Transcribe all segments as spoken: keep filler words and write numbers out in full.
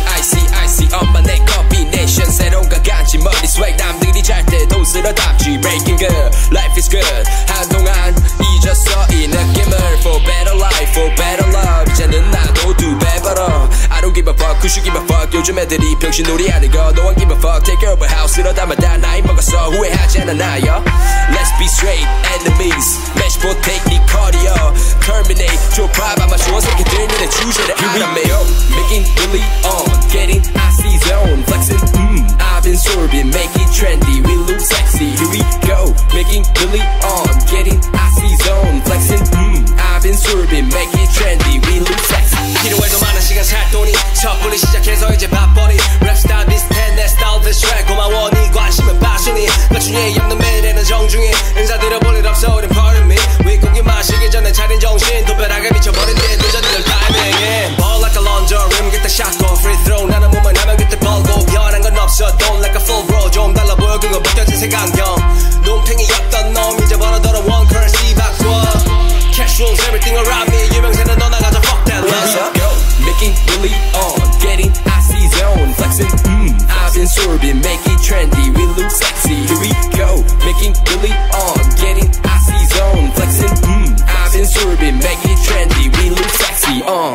I see I see 엄마네 combination 새로운 가간지 머리 swag 남들이 잘 때도 쓸어담지 breaking good life is good 한동안 잊었어 이 느낌을 for better life for better love 이제는 나도 두 배 벌어 I don't give a fuck who should give a fuck 요즘 애들이 병신놀이 하는 거 No one give a fuck take care of a house 쓸어담아 다 나이 먹었어 후회하지 않아 나요 Let's be straight enemies match for take 네 cardio terminate 좁아봐마 쉬워 새끼들 눈에 주제를 알아매요 making really on getting icy zone flexing mm I've been sorbing make it trendy we look sexy here we go making really on getting icy zone flexing mm I've been sorbing make it trendy we look sexy 필요해도 많은 시간 살 돈이 섣불리 시작해서 이제 밥벌이 랩스타일 비슷해 내 스타일 비슷해 고마워 네 관심은 passion이 나중에 엮는 매일에는 정중히 인사드려 볼 일 없어 우린 pardon me 윗고기 마시기 전에 차린 정신 도배하게 미쳐버린 뒤에 늦어지는 타이밍에 Ball like a laundry rim get the shot go free throw 나는 몸만 하면 그때 벌고 변한 건 없어 don't like a full bro 좀 달라 보여 그거 벗겨진 색안경 눈탱이였던 놈 이제 벌어더러 one currency 바꿔 cash rules everything around me 유명세는 너 나가자 fuck that let's go making really on getting icy zone flexing mm I've been sorbing make it trendy we look sexy here we go making really on getting icy zone flexing mm I've been sorbing make it trendy we look sexy uh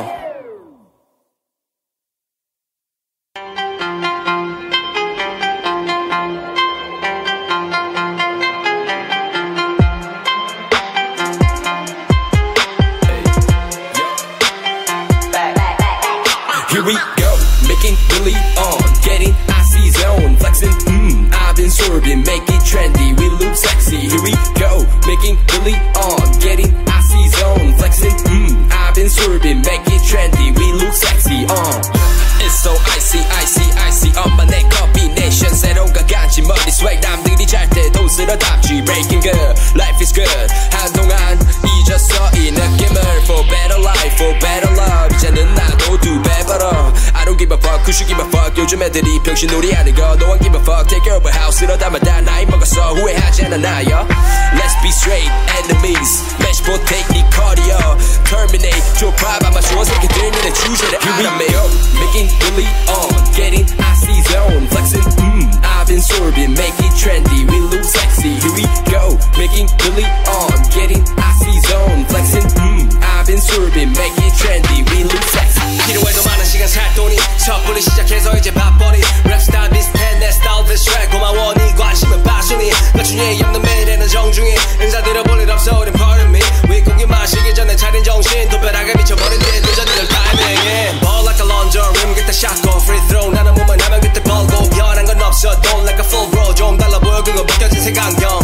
Here we go, making really on, getting icy zone, flexing, mm, I've been sorbing, make it trendy, we look sexy. Here we go, making really on, getting icy zone, flexing, mm, I've been sorbing, make it trendy, we look sexy, uh. It's so icy, icy, icy, 엄마네 combination 새로운 가간지 머리 swag 남들이 잘 때도 쓸어담지 breaking good, life is good 한동안 잊었어 이 느낌을 for better life, for better love 이제는 나도 두 배 벌어 I don't give a fuck who should give a fuck 요즘 애들이 병신놀이 하는 거 No one give a fuck take care of a house 쓸어담아 다 나이 먹었어 후회하지 않아 나요 Let's be straight enemies match for take 네 cardio terminate 좁아봐마 쉬워 새끼들 눈에 주제를 알아매요 making really on getting icy zone flexing mm I've been sorbing make it trendy we look sexy here we go making really on getting icy zone flexing mm I've been sorbing make it trendy we look sexy 필요해도 많은 시간 살 돈이 섣불리 시작해서 이제 밥벌이 랩스타일 비슷해 내 스타일 비슷해 고마워 네 관심은 passion이 나중에 엮는 매일에는 정중히 인사드려 볼 일 없어 우린 pardon me 윗고기 마시기 전에 차린 정신 도배하게 미쳐버린 뒤에 늦어지는 타이밍에 Ball like a laundry rim get the shot go free throw 나는 몸만 하면 그때 벌고 변한 건 없어 don't like a full bro 좀 달라 보여 그거 벗겨진 색안경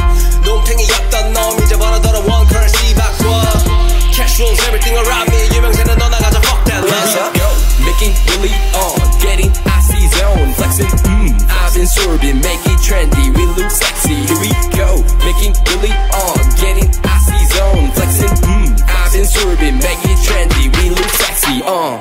눈탱이였던 놈 이제 벌어더러 one currency 바꿔 cash rules everything around me 유명세는 너 나가자 fuck that let's go making really on getting icy zone flexing mm I've been sorbing make it trendy we look sexy here we go making really on getting icy zone flexing mm I've been sorbing make it trendy we look sexy uh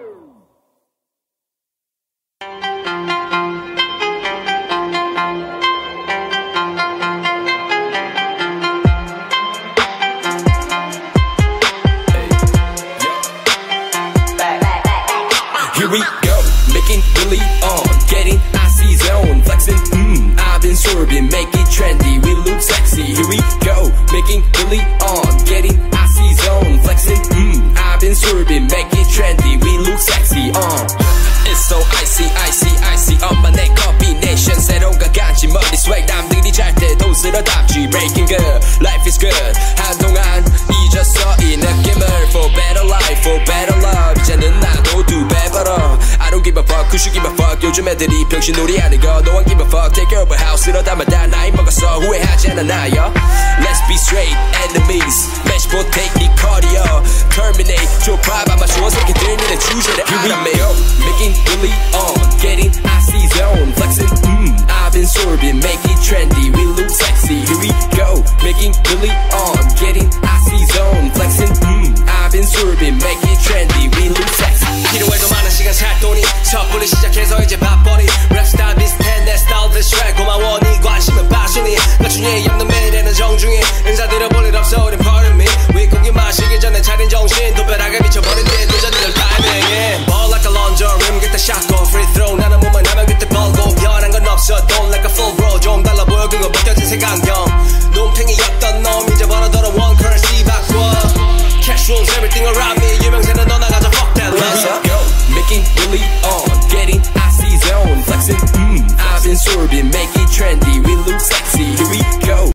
Here we go, making really on, getting icy zone, flexing, mm, I've been sorbing, make it trendy, we look sexy. Here we go, making really on, getting icy zone, flexing, mm, I've been sorbing, make it trendy, we look sexy, uh. It's so icy, icy, icy, 엄마네 combination 새로운 가간지 머리 swag 남들이 잘 때도 쓸어담지 breaking good, life is good 한동안 잊었어 이 느낌을 for better life, for better love 이제는 나도 두 배 벌어 I don't give a fuck who should give a fuck 요즘 애들이 병신놀이 하는 거 No one give a fuck take care of a house 쓸어담아 다 나이 먹었어 후회하지 않아 나요 Let's be straight enemies match for take 네 cardio terminate 좁아봐마 쉬워 새끼들 눈에 주제를 알아매요 making really on getting icy zone flexing mm I've been sorbing make it trendy we look sexy here we go making really on getting icy zone flexing mm I've been sorbing make it trendy we look sexy 필요해도 많은 시간 살 돈이 섣불리 시작해서 이제 밥벌이